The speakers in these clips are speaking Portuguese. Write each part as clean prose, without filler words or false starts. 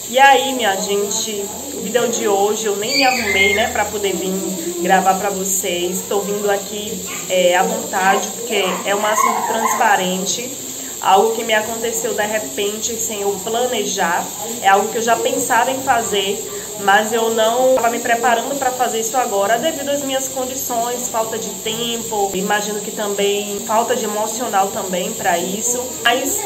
E aí, minha gente, o vídeo de hoje eu nem me arrumei, né, pra poder vir gravar pra vocês. Tô vindo aqui à vontade, porque é um assunto transparente, algo que me aconteceu de repente, sem eu planejar. É algo que eu já pensava em fazer, mas eu não estava me preparando para fazer isso agora, devido às minhas condições, falta de tempo, imagino que também falta de emocional também para isso. Mas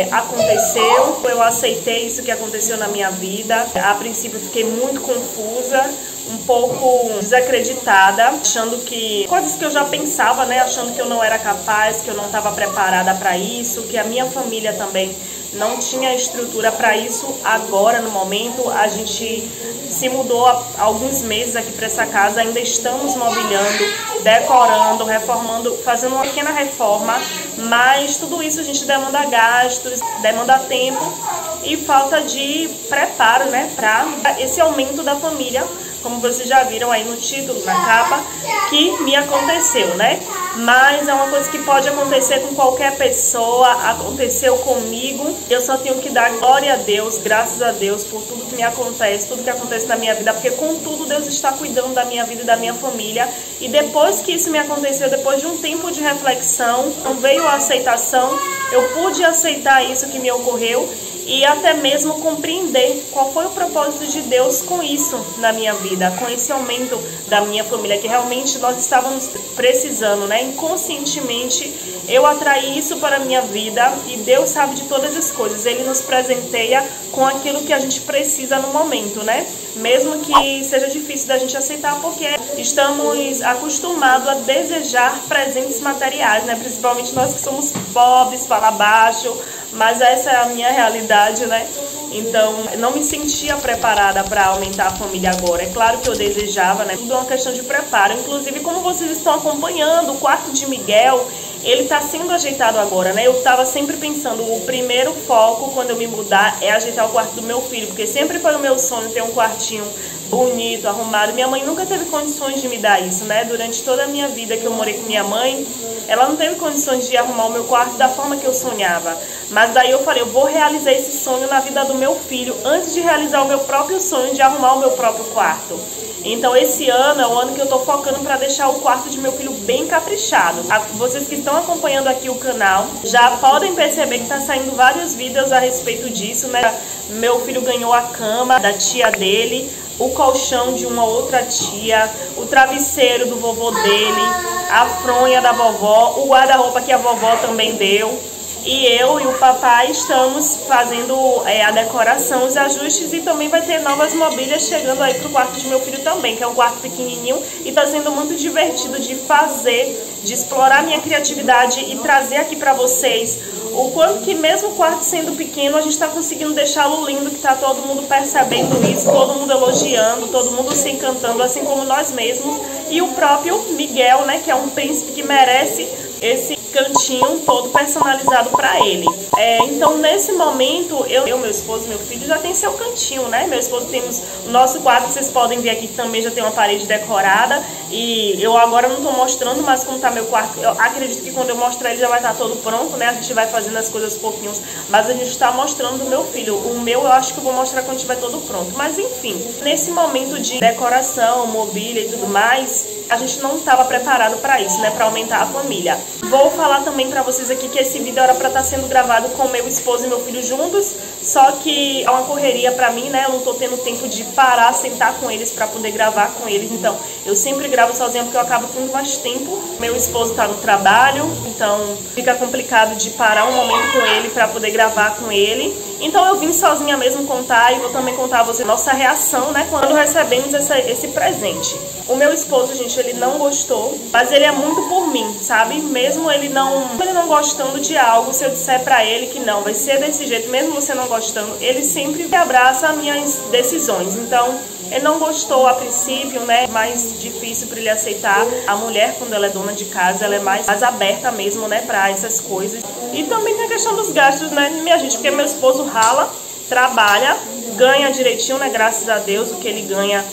aconteceu, eu aceitei isso que aconteceu na minha vida. A princípio fiquei muito confusa, um pouco desacreditada, achando que coisas que eu já pensava, né, achando que eu não era capaz, que eu não estava preparada para isso, que a minha família também não tinha estrutura para isso. Agora, no momento, a gente se mudou há alguns meses aqui para essa casa, ainda estamos mobiliando, decorando, reformando, fazendo uma pequena reforma, mas tudo isso a gente demanda gastos, demanda tempo e falta de preparo, né, para esse aumento da família, como vocês já viram aí no título, na capa, que me aconteceu, né? Mas é uma coisa que pode acontecer com qualquer pessoa, aconteceu comigo. Eu só tenho que dar glória a Deus, graças a Deus, por tudo que me acontece, tudo que acontece na minha vida, porque com tudo Deus está cuidando da minha vida e da minha família. E depois que isso me aconteceu, depois de um tempo de reflexão, veio a aceitação, eu pude aceitar isso que me ocorreu e até mesmo compreender qual foi o propósito de Deus com isso na minha vida, com esse aumento da minha família, que realmente nós estávamos precisando, né? Inconscientemente eu atraí isso para a minha vida e Deus sabe de todas as coisas, Ele nos presenteia com aquilo que a gente precisa no momento, né? Mesmo que seja difícil da gente aceitar, porque estamos acostumados a desejar presentes materiais, né? Principalmente nós que somos pobres, fala baixo, mas essa é a minha realidade, né? Então, não me sentia preparada para aumentar a família agora. É claro que eu desejava, né? Tudo é uma questão de preparo. Inclusive, como vocês estão acompanhando, o quarto de Miguel, ele está sendo ajeitado agora, né? Eu estava sempre pensando, o primeiro foco quando eu me mudar é ajeitar o quarto do meu filho, porque sempre foi o meu sonho ter um quartinho bonito, arrumado. Minha mãe nunca teve condições de me dar isso, né? Durante toda a minha vida que eu morei com minha mãe, ela não teve condições de arrumar o meu quarto da forma que eu sonhava. Mas daí eu falei, eu vou realizar esse sonho na vida do meu filho antes de realizar o meu próprio sonho de arrumar o meu próprio quarto. Então esse ano é o ano que eu tô focando para deixar o quarto de meu filho bem caprichado. Vocês que estão acompanhando aqui o canal já podem perceber que tá saindo vários vídeos a respeito disso, né? Meu filho ganhou a cama da tia dele, o colchão de uma outra tia, o travesseiro do vovô dele, a fronha da vovó, o guarda-roupa que a vovó também deu. E eu e o papai estamos fazendo a decoração, os ajustes, e também vai ter novas mobílias chegando aí pro quarto de meu filho também, que é um quarto pequenininho e tá sendo muito divertido de fazer, de explorar minha criatividade e trazer aqui pra vocês o quanto que mesmo o quarto sendo pequeno, a gente tá conseguindo deixá-lo lindo, que tá todo mundo percebendo isso, todo mundo elogiando, todo mundo se encantando, assim como nós mesmos. E o próprio Miguel, né, que é um príncipe que merece esse cantinho todo personalizado para ele. Então nesse momento eu, meu esposo, meu filho já tem seu cantinho, né? Meu esposo temos o nosso quarto, vocês podem ver aqui que também já tem uma parede decorada, e eu agora não tô mostrando, mas como tá meu quarto, eu acredito que quando eu mostrar ele já vai estar todo pronto, né? A gente vai fazendo as coisas pouquinhos, mas a gente tá mostrando do meu filho. O meu eu acho que eu vou mostrar quando estiver todo pronto. Mas enfim, nesse momento de decoração, mobília e tudo mais, a gente não estava preparado para isso, né? Para aumentar a família. Vou falar também para vocês aqui que esse vídeo era para estar sendo gravado com meu esposo e meu filho juntos, só que é uma correria para mim, né? Eu não tô tendo tempo de parar, sentar com eles para poder gravar com eles. Então, eu sempre gravo sozinha porque eu acabo tendo mais tempo. Meu esposo tá no trabalho, então fica complicado de parar um momento com ele para poder gravar com ele. Então eu vim sozinha mesmo contar, e vou também contar a vocês nossa reação, né, quando recebemos esse presente. O meu esposo, gente, ele não gostou, mas ele é muito por mim, sabe? Mesmo ele não gostando de algo, se eu disser pra ele que não, vai ser desse jeito, mesmo você não gostando, ele sempre abraça as minhas decisões. Então, ele não gostou a princípio, né? Mais difícil para ele aceitar. A mulher, quando ela é dona de casa, ela é mais aberta mesmo, né, para essas coisas. E também tem a questão dos gastos, né, minha gente? Porque meu esposo rala, trabalha, ganha direitinho, né? Graças a Deus, o que ele ganha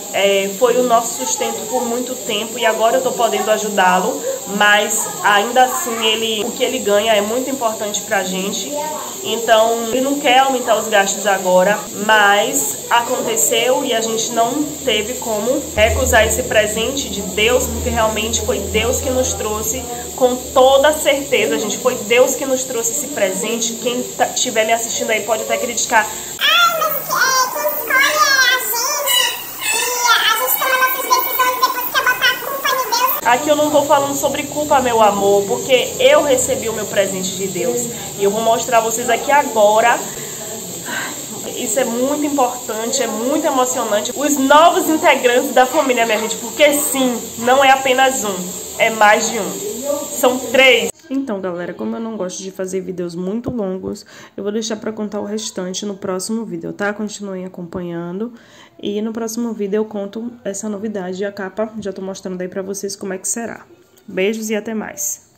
foi o nosso sustento por muito tempo e agora eu tô podendo ajudá-lo, mas ainda assim o que ele ganha é muito importante pra gente. Então ele não quer aumentar os gastos agora, mas aconteceu e a gente não teve como recusar esse presente de Deus, porque realmente foi Deus que nos trouxe, com toda certeza, gente, foi Deus que nos trouxe esse presente. Quem estiver me assistindo aí pode até criticar. Aqui eu não tô falando sobre culpa, meu amor, porque eu recebi o meu presente de Deus. E eu vou mostrar a vocês aqui agora. Isso é muito importante, é muito emocionante. Os novos integrantes da família, minha gente, porque sim, não é apenas um, é mais de um. São 3. Então, galera, como eu não gosto de fazer vídeos muito longos, eu vou deixar pra contar o restante no próximo vídeo, tá? Continuem acompanhando. E no próximo vídeo eu conto essa novidade e a capa já tô mostrando aí pra vocês como é que será. Beijos e até mais!